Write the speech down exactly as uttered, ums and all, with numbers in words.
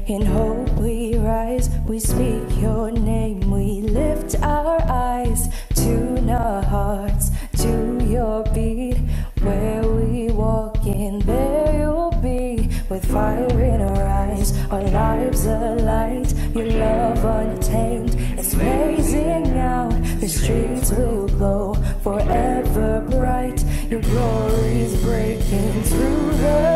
In hope we rise, we speak your name, we lift our eyes, tune our hearts to your beat. Where we walk in, there you'll be, with fire in our eyes, our lives alight, your love untamed. It's blazing out, the streets will glow forever bright. Your glory's breaking through the